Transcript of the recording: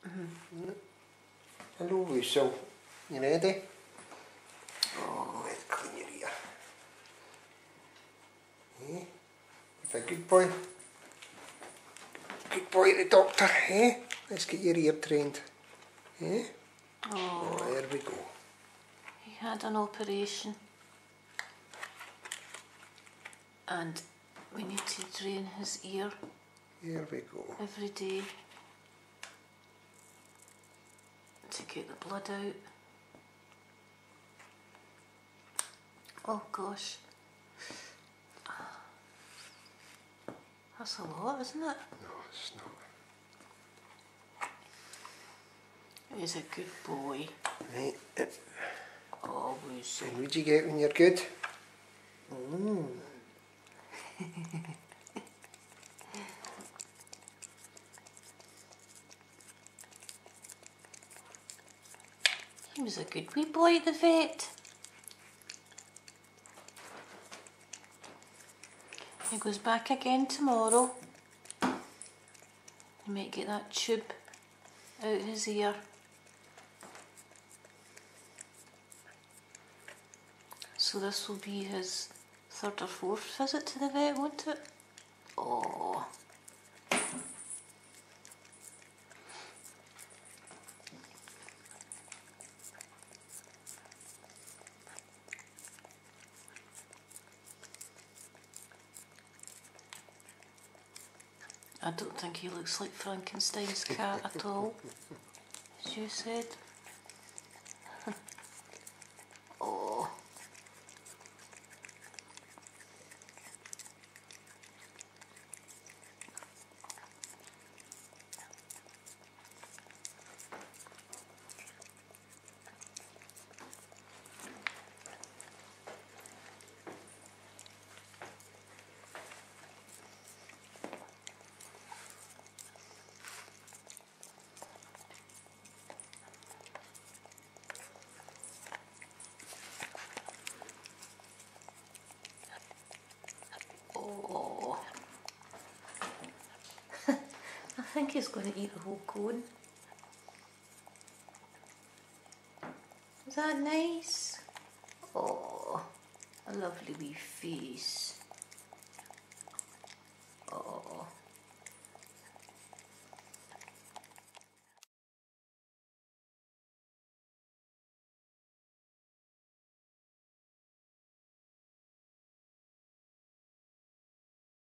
Hello, Whistle. You ready? Oh, let's clean your ear. Eh? You're a good boy. Good boy, the doctor, eh? Let's get your ear trained. Eh? Oh, there we go. He had an operation and we need to drain his ear. Here we go. Every day to get the blood out. Oh gosh. That's a lot, isn't it? No, it's not. He's a good boy. Right. Always. And what do you get when you're good? He was a good wee boy at the vet. He goes back again tomorrow. He might get that tube out his ear. So this will be his third or fourth visit to the vet, won't it? Oh. I don't think he looks like Frankenstein's cat at all, as you said. Oh. Oh. I think he's going to eat the whole cone. Is that nice? Oh, a lovely wee face. Oh.